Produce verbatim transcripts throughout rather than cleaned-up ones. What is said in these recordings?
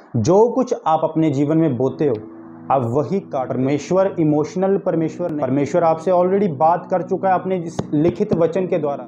जो कुछ आप अपने जीवन में बोते हो आप वही काट। परमेश्वर इमोशनल परमेश्वर नहीं, परमेश्वर आपसे ऑलरेडी बात कर चुका है अपने लिखित वचन के द्वारा।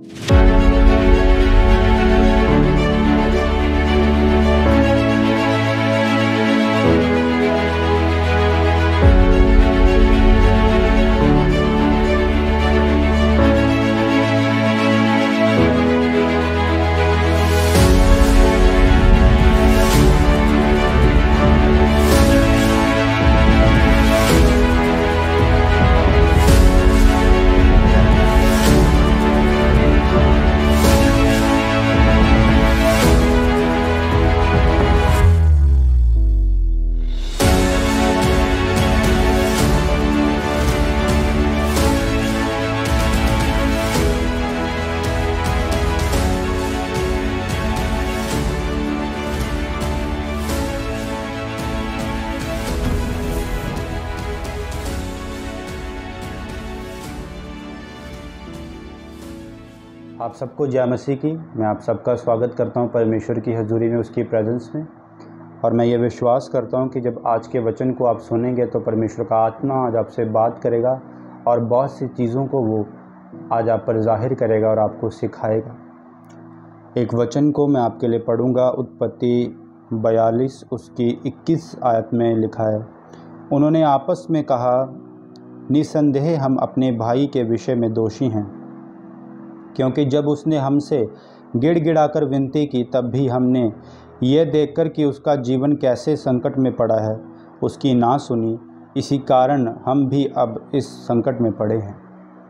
आप सबको जय मसीह की। मैं आप सबका स्वागत करता हूं परमेश्वर की हजूरी में, उसकी प्रेजेंस में। और मैं ये विश्वास करता हूं कि जब आज के वचन को आप सुनेंगे तो परमेश्वर का आत्मा आज आपसे बात करेगा और बहुत सी चीज़ों को वो आज आप पर जाहिर करेगा और आपको सिखाएगा। एक वचन को मैं आपके लिए पढ़ूंगा। उत्पत्ति बयालीस उसकी इक्कीस आयत में लिखा है, उन्होंने आपस में कहा, निसंदेह हम अपने भाई के विषय में दोषी हैं, क्योंकि जब उसने हमसे गिड़गिड़ाकर विनती की तब भी हमने ये देखकर कि उसका जीवन कैसे संकट में पड़ा है उसकी ना सुनी। इसी कारण हम भी अब इस संकट में पड़े हैं।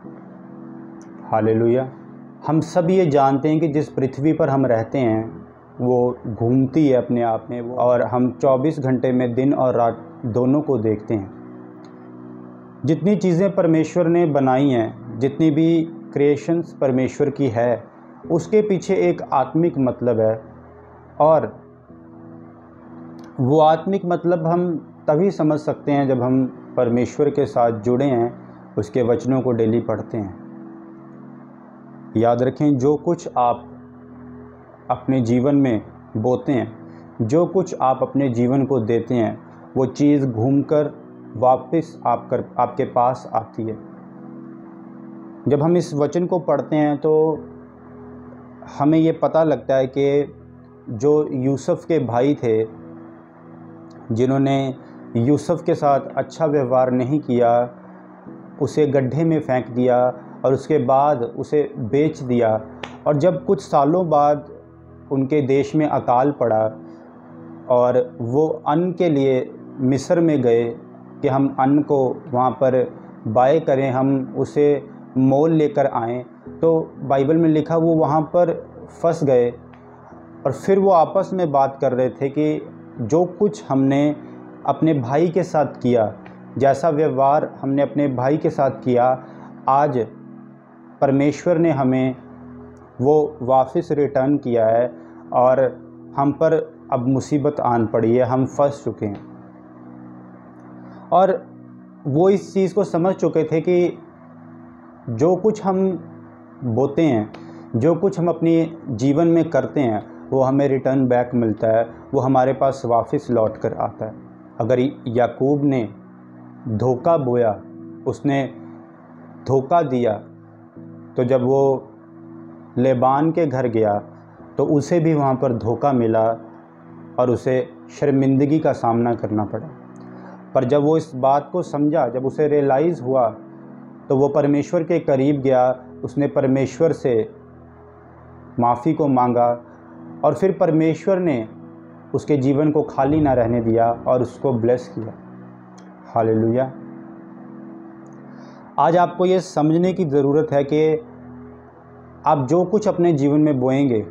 हालेलुया। हम सब ये जानते हैं कि जिस पृथ्वी पर हम रहते हैं वो घूमती है अपने आप में, और हम चौबीस घंटे में दिन और रात दोनों को देखते हैं। जितनी चीज़ें परमेश्वर ने बनाई हैं, जितनी भी क्रिएशंस परमेश्वर की है, उसके पीछे एक आत्मिक मतलब है। और वो आत्मिक मतलब हम तभी समझ सकते हैं जब हम परमेश्वर के साथ जुड़े हैं, उसके वचनों को डेली पढ़ते हैं। याद रखें, जो कुछ आप अपने जीवन में बोते हैं, जो कुछ आप अपने जीवन को देते हैं, वो चीज़ घूमकर वापस आप कर आपके पास आती है। जब हम इस वचन को पढ़ते हैं तो हमें ये पता लगता है कि जो यूसुफ के भाई थे, जिन्होंने यूसुफ के साथ अच्छा व्यवहार नहीं किया, उसे गड्ढे में फेंक दिया और उसके बाद उसे बेच दिया, और जब कुछ सालों बाद उनके देश में अकाल पड़ा और वो अन्न के लिए मिस्र में गए कि हम अन्न को वहाँ पर बाय करें, हम उसे मोल लेकर आएँ, तो बाइबल में लिखा वो वहाँ पर फंस गए। और फिर वो आपस में बात कर रहे थे कि जो कुछ हमने अपने भाई के साथ किया, जैसा व्यवहार हमने अपने भाई के साथ किया, आज परमेश्वर ने हमें वो वापस रिटर्न किया है और हम पर अब मुसीबत आन पड़ी है, हम फंस चुके हैं। और वो इस चीज़ को समझ चुके थे कि जो कुछ हम बोते हैं, जो कुछ हम अपने जीवन में करते हैं, वो हमें रिटर्न बैक मिलता है, वो हमारे पास वापस लौट कर आता है। अगर याकूब ने धोखा बोया, उसने धोखा दिया, तो जब वो लेबान के घर गया तो उसे भी वहाँ पर धोखा मिला और उसे शर्मिंदगी का सामना करना पड़ा। पर जब वो इस बात को समझा, जब उसे रियलाइज़ हुआ, तो वो परमेश्वर के करीब गया, उसने परमेश्वर से माफ़ी को मांगा और फिर परमेश्वर ने उसके जीवन को खाली ना रहने दिया और उसको ब्लेस किया। हालेलुया। आज आपको ये समझने की ज़रूरत है कि आप जो कुछ अपने जीवन में बोएंगे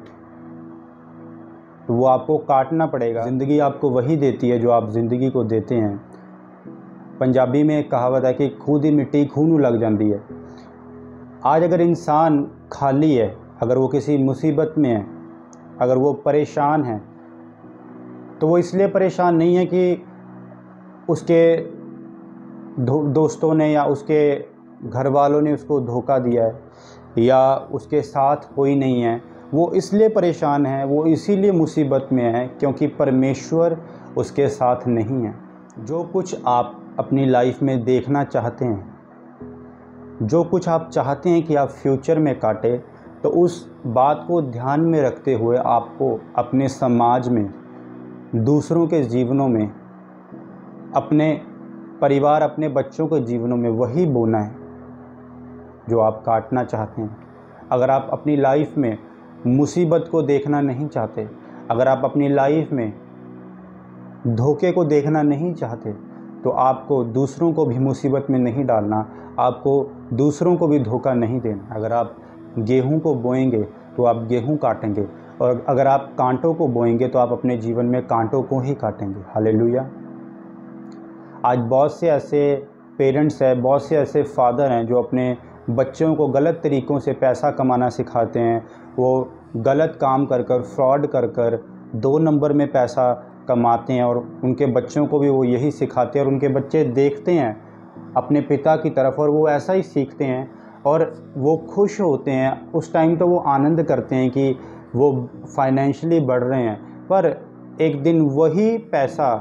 तो वो आपको काटना पड़ेगा। ज़िंदगी आपको वही देती है जो आप ज़िंदगी को देते हैं। पंजाबी में एक कहावत है कि खुद ही मिट्टी खून लग जाती है। आज अगर इंसान खाली है, अगर वो किसी मुसीबत में है, अगर वो परेशान है, तो वो इसलिए परेशान नहीं है कि उसके दोस्तों ने या उसके घर वालों ने उसको धोखा दिया है या उसके साथ कोई नहीं है। वो इसलिए परेशान है, वो इसीलिए मुसीबत में है क्योंकि परमेश्वर उसके साथ नहीं है। जो कुछ आप अपनी लाइफ में देखना चाहते हैं, जो कुछ आप चाहते हैं कि आप फ्यूचर में काटें, तो उस बात को ध्यान में रखते हुए आपको अपने समाज में, दूसरों के जीवनों में, अपने परिवार, अपने बच्चों के जीवनों में वही बोना है जो आप काटना चाहते हैं। अगर आप अपनी लाइफ में मुसीबत को देखना नहीं चाहते, अगर आप अपनी लाइफ में धोखे को देखना नहीं चाहते, तो आपको दूसरों को भी मुसीबत में नहीं डालना, आपको दूसरों को भी धोखा नहीं देना। अगर आप गेहूं को बोएंगे तो आप गेहूं काटेंगे, और अगर आप कांटों को बोएंगे तो आप अपने जीवन में कांटों को ही काटेंगे। हालेलुया। आज बहुत से ऐसे पेरेंट्स हैं, बहुत से ऐसे फादर हैं जो अपने बच्चों को गलत तरीक़ों से पैसा कमाना सिखाते हैं। वो गलत काम कर कर, फ्रॉड कर कर दो नंबर में पैसा कमाते हैं, और उनके बच्चों को भी वो यही सिखाते हैं, और उनके बच्चे देखते हैं अपने पिता की तरफ और वो ऐसा ही सीखते हैं और वो खुश होते हैं। उस टाइम तो वो आनंद करते हैं कि वो फाइनेंशियली बढ़ रहे हैं, पर एक दिन वही पैसा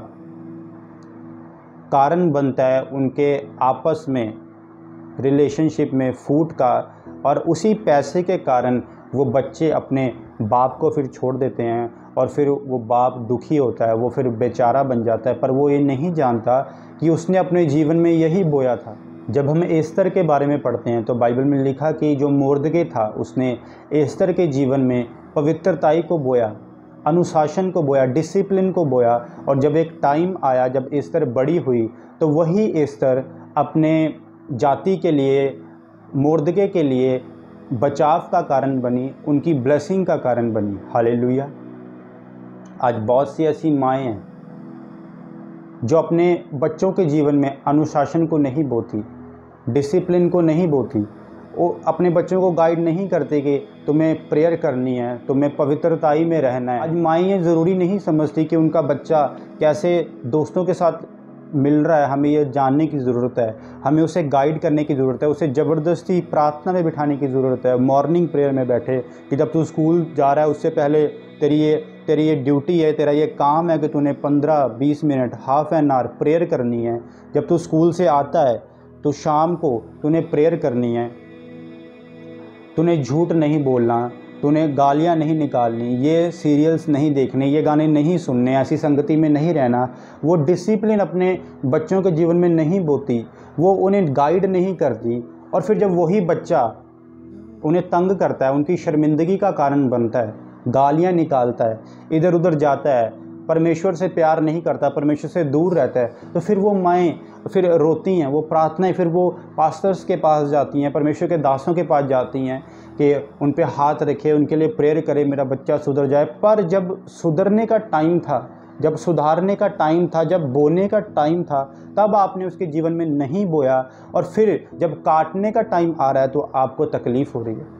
कारण बनता है उनके आपस में रिलेशनशिप में फूट का, और उसी पैसे के कारण वो बच्चे अपने बाप को फिर छोड़ देते हैं, और फिर वो बाप दुखी होता है, वो फिर बेचारा बन जाता है। पर वो ये नहीं जानता कि उसने अपने जीवन में यही बोया था। जब हम एस्तर के बारे में पढ़ते हैं तो बाइबल में लिखा कि जो मोर्दके था उसने एस्तर के जीवन में पवित्रताई को बोया, अनुशासन को बोया, डिसिप्लिन को बोया, और जब एक टाइम आया जब एस्तर बड़ी हुई तो वही एस्तर अपने जाति के लिए, मोर्दके के लिए बचाव का कारण बनी, उनकी ब्लेसिंग का कारण बनी। हालेलुया। आज बहुत सी ऐसी माएँ हैं जो अपने बच्चों के जीवन में अनुशासन को नहीं बोती, डिसिप्लिन को नहीं बोती, वो अपने बच्चों को गाइड नहीं करते कि तुम्हें प्रेयर करनी है, तुम्हें पवित्रताई में रहना है। आज माएँ ज़रूरी नहीं समझती कि उनका बच्चा कैसे दोस्तों के साथ मिल रहा है, हमें ये जानने की ज़रूरत है, हमें उसे गाइड करने की ज़रूरत है, उसे ज़बरदस्ती प्रार्थना में बिठाने की ज़रूरत है, मॉर्निंग प्रेयर में बैठे कि जब तू स्कूल जा रहा है उससे पहले तेरी ये तेरी ये ड्यूटी है, तेरा ये काम है कि तूने पंद्रह बीस minute, half an hour prayer करनी है। जब तू स्कूल से आता है तो शाम को तूने प्रेयर करनी है, तूने झूठ नहीं बोलना, तूने गालियाँ नहीं निकालनी, ये सीरियल्स नहीं देखने, ये गाने नहीं सुनने, ऐसी संगति में नहीं रहना। वो डिसिप्लिन अपने बच्चों के जीवन में नहीं बोती, वो उन्हें गाइड नहीं करती, और फिर जब वही बच्चा उन्हें तंग करता है, उनकी शर्मिंदगी का कारण बनता है, गालियाँ निकालता है, इधर उधर जाता है, परमेश्वर से प्यार नहीं करता, परमेश्वर से दूर रहता है, तो फिर वो माएँ फिर रोती हैं, वो प्रार्थनाएं फिर वो पास्टर्स के पास जाती हैं, परमेश्वर के दासों के पास जाती हैं कि उन पे हाथ रखे, उनके लिए प्रेयर करे, मेरा बच्चा सुधर जाए। पर जब सुधरने का टाइम था, जब सुधारने का टाइम था, जब बोने का टाइम था, तब आपने उसके जीवन में नहीं बोया, और फिर जब काटने का टाइम आ रहा है तो आपको तकलीफ़ हो रही है।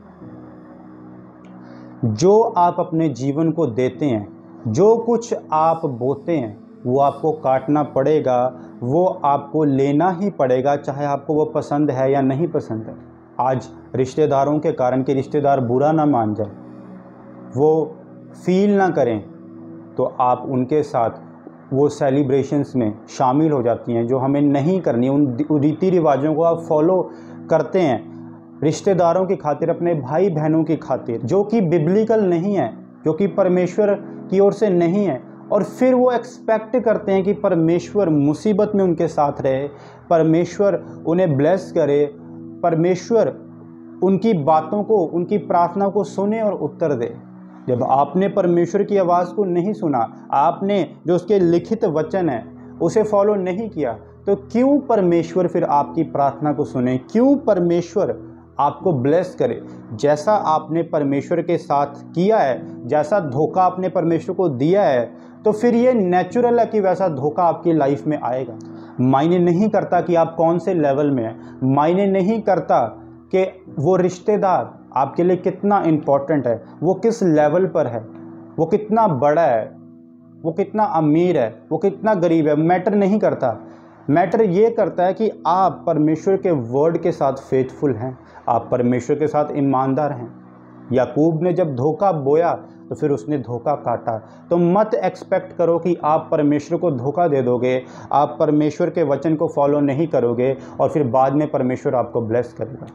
जो आप अपने जीवन को देते हैं, जो कुछ आप बोते हैं, वो आपको काटना पड़ेगा, वो आपको लेना ही पड़ेगा, चाहे आपको वो पसंद है या नहीं पसंद है। आज रिश्तेदारों के कारण कि रिश्तेदार बुरा ना मान जाए, वो फील ना करें, तो आप उनके साथ वो सेलिब्रेशंस में शामिल हो जाती हैं जो हमें नहीं करनी। उन रीति रिवाजों को आप फॉलो करते हैं रिश्तेदारों की खातिर, अपने भाई बहनों की खातिर, जो कि बिब्लिकल नहीं है, जो कि परमेश्वर की ओर से नहीं है, और फिर वो एक्सपेक्ट करते हैं कि परमेश्वर मुसीबत में उनके साथ रहे, परमेश्वर उन्हें ब्लेस करे, परमेश्वर उनकी बातों को, उनकी प्रार्थना को सुने और उत्तर दे। जब आपने परमेश्वर की आवाज़ को नहीं सुना, आपने जो उसके लिखित वचन है उसे फॉलो नहीं किया, तो क्यों परमेश्वर फिर आपकी प्रार्थना को सुने, क्यों परमेश्वर आपको ब्लेस करे? जैसा आपने परमेश्वर के साथ किया है, जैसा धोखा आपने परमेश्वर को दिया है, तो फिर ये नेचुरल है कि वैसा धोखा आपकी लाइफ में आएगा। मायने नहीं करता कि आप कौन से लेवल में हैं, मायने नहीं करता कि वो रिश्तेदार आपके लिए कितना इम्पोर्टेंट है, वो किस लेवल पर है, वो कितना बड़ा है, वो कितना अमीर है, वो कितना गरीब है, मैटर नहीं करता। मैटर ये करता है कि आप परमेश्वर के वर्ड के साथ फेथफुल हैं, आप परमेश्वर के साथ ईमानदार हैं। याकूब ने जब धोखा बोया तो फिर उसने धोखा काटा। तो मत एक्सपेक्ट करो कि आप परमेश्वर को धोखा दे दोगे, आप परमेश्वर के वचन को फॉलो नहीं करोगे और फिर बाद में परमेश्वर आपको ब्लेस करेगा।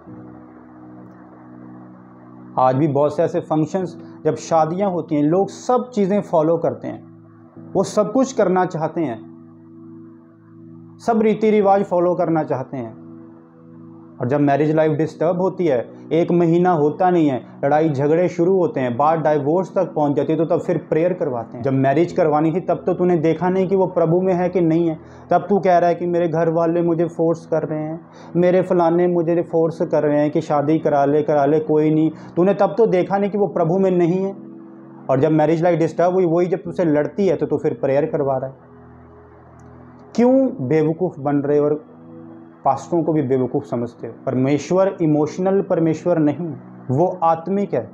आज भी बहुत से ऐसे फंक्शंस, जब शादियां होती हैं, लोग सब चीज़ें फॉलो करते हैं, वो सब कुछ करना चाहते हैं, सब रीति रिवाज फॉलो करना चाहते हैं, और जब मैरिज लाइफ डिस्टर्ब होती है, एक महीना होता नहीं है, लड़ाई झगड़े शुरू होते हैं, बात डाइवोर्स तक पहुंच जाती है, तो तब फिर प्रेयर करवाते हैं। जब मैरिज करवानी थी तब तो तूने देखा नहीं कि वो प्रभु में है कि नहीं है, तब तू कह रहा है कि मेरे घर वाले मुझे फोर्स कर रहे हैं, मेरे फलाने मुझे फोर्स कर रहे हैं कि शादी करा ले करा ले कोई नहीं। तूने तब तो देखा नहीं कि वो प्रभु में नहीं है, और जब मैरिज लाइफ डिस्टर्ब हुई, वही जब तुझसे लड़ती है तो तू फिर प्रेयर करवा रहा है। क्यों बेवकूफ़ बन रहे हो और पास्टरों को भी बेवकूफ़ समझते हो? परमेश्वर इमोशनल परमेश्वर नहीं, वो आत्मिक है।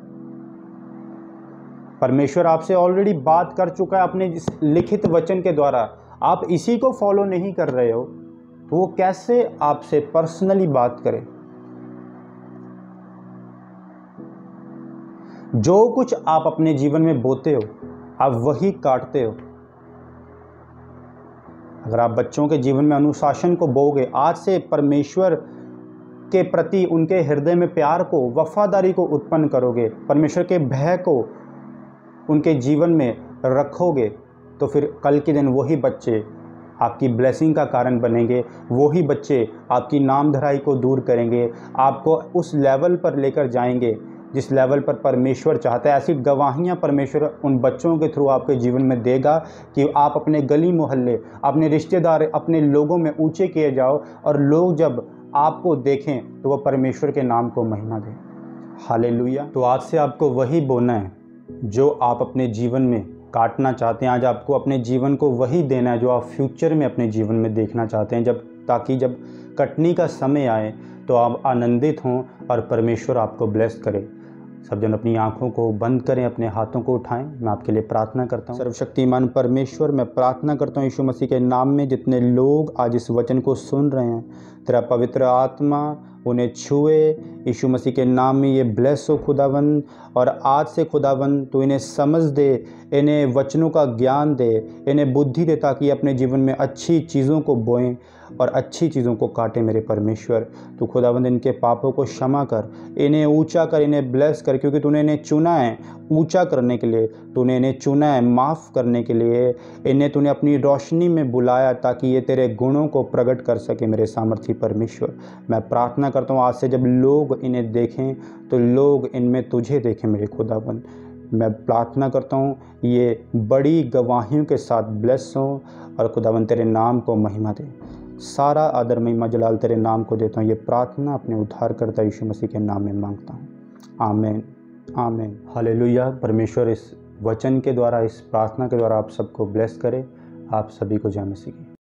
परमेश्वर आपसे ऑलरेडी बात कर चुका है अपने इस लिखित वचन के द्वारा, आप इसी को फॉलो नहीं कर रहे हो तो वो कैसे आपसे पर्सनली बात करे? जो कुछ आप अपने जीवन में बोते हो आप वही काटते हो। अगर आप बच्चों के जीवन में अनुशासन को बोओगे, आज से परमेश्वर के प्रति उनके हृदय में प्यार को, वफादारी को उत्पन्न करोगे, परमेश्वर के भय को उनके जीवन में रखोगे, तो फिर कल के दिन वही बच्चे आपकी ब्लेसिंग का कारण बनेंगे, वही बच्चे आपकी नामधराई को दूर करेंगे, आपको उस लेवल पर लेकर जाएंगे जिस लेवल पर परमेश्वर चाहता है। ऐसी गवाहियाँ परमेश्वर उन बच्चों के थ्रू आपके जीवन में देगा कि आप अपने गली मोहल्ले, अपने रिश्तेदार, अपने लोगों में ऊंचे किए जाओ, और लोग जब आपको देखें तो वह परमेश्वर के नाम को महिमा दें। हालेलुया। तो आज से आपको वही बोना है जो आप अपने जीवन में काटना चाहते हैं। आज आपको अपने जीवन को वही देना है जो आप फ्यूचर में अपने जीवन में देखना चाहते हैं, जब ताकि जब कटनी का समय आए तो आप आनंदित हों और परमेश्वर आपको ब्लेस करे। सब जन अपनी आंखों को बंद करें, अपने हाथों को उठाएं। मैं आपके लिए प्रार्थना करता हूं। सर्वशक्तिमान परमेश्वर, मैं प्रार्थना करता हूं यीशु मसीह के नाम में, जितने लोग आज इस वचन को सुन रहे हैं, तेरा पवित्र आत्मा उन्हें छुए यीशु मसीह के नाम में। ये ब्लेस हो खुदावन, और आज से खुदावन तू इन्हें समझ दे, इन्हें वचनों का ज्ञान दे, इन्हें बुद्धि दे, ताकि अपने जीवन में अच्छी चीज़ों को बोएं और अच्छी चीज़ों को काटें। मेरे परमेश्वर, तू खुदावंद इनके पापों को क्षमा कर, इन्हें ऊंचा कर, इन्हें ब्लेस कर, क्योंकि तूने इन्हें चुना है ऊंचा करने के लिए, तूने इन्हें चुना है माफ़ करने के लिए, इन्हें तूने अपनी रोशनी में बुलाया ताकि ये तेरे गुणों को प्रकट कर सके। मेरे सामर्थी परमेश्वर, मैं प्रार्थना करता हूँ आज से जब लोग इन्हें देखें तो लोग इनमें तुझे देखें। मेरे खुदावंद, मैं प्रार्थना करता हूँ ये बड़ी गवाहियों के साथ ब्लेस हों, और खुदावंद तेरे नाम को महिमा दे। सारा आदर महिमा जलाल तेरे नाम को देता हूँ। ये प्रार्थना अपने उद्धारकर्ता यीशु मसीह के नाम में मांगता हूँ, आमीन आमीन। हालेलुया। परमेश्वर इस वचन के द्वारा, इस प्रार्थना के द्वारा आप सबको ब्लेस करे। आप सभी को जय मसीह की।